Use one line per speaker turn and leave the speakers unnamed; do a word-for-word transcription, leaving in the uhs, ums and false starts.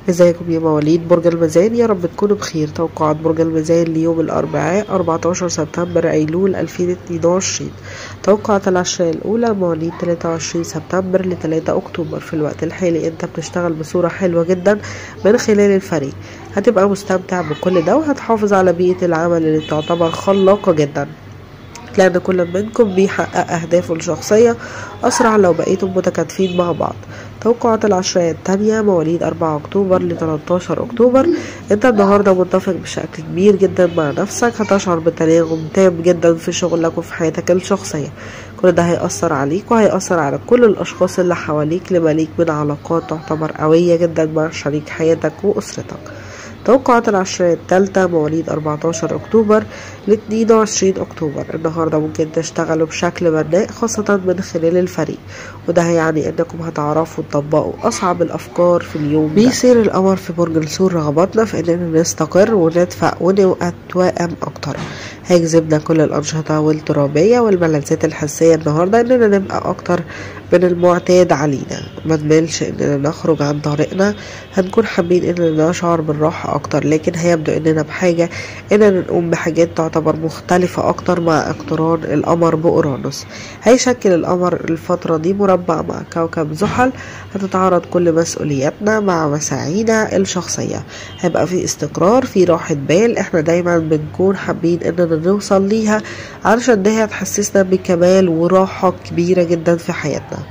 ازيكم يا مواليد برج الميزان؟ يا رب تكونوا بخير. توقعات برج الميزان ليوم الأربعاء أربعتاشر سبتمبر أيلول ألفين واتنين وعشرين. توقعات العشرية الأولى مواليد تلاتة وعشرين سبتمبر ل تلاتة أكتوبر. في الوقت الحالي أنت بتشتغل بصورة حلوة جدا من خلال الفريق، هتبقى مستمتع بكل ده وهتحافظ على بيئة العمل اللي تعتبر خلاقة جدا، لأن كل منكم بيحقق أهدافه الشخصية أسرع لو بقيتم متكاتفين مع بعض. توقعات العشرية التانية مواليد أربعة أكتوبر ل تلتاشر أكتوبر. أنت النهاردة متفق بشكل كبير جدا مع نفسك، هتشعر بتناغم تام جدا في شغلك وفي حياتك الشخصية. كل ده هيأثر عليك وهيأثر على كل الأشخاص اللي حواليك، لما ليك من علاقات تعتبر قوية جدا مع شريك حياتك وأسرتك. توقعات العشرية الثالثة مواليد أربعتاشر أكتوبر ل اتنين وعشرين أكتوبر. النهاردة ممكن تشتغلوا بشكل بناء خاصة من خلال الفريق، وده هيعني انكم هتعرفوا تطبقوا أصعب الأفكار في اليوم ده. بيصير القمر في برج الثور رغباتنا في اننا نستقر ونتفق ونتوائم أكتر، هيجذبنا كل الأنشطة والترابية والملذات الحسية النهاردة اننا نبقى أكتر من المعتاد علينا، ما نملش اننا نخرج عن طريقنا، هنكون حابين اننا نشعر بالراحة اكتر، لكن هيبدو اننا بحاجة اننا نقوم بحاجات تعتبر مختلفة اكتر مع اقتران القمر بأورانوس. هيشكل القمر الفترة دي مربع مع كوكب زحل، هتتعارض كل مسؤولياتنا مع مساعينا الشخصية، هيبقى في استقرار، في راحة بال، احنا دايما بنكون حابين اننا نوصل ليها علشان ده هتحسسنا بكمال وراحة كبيرة جدا في حياتنا.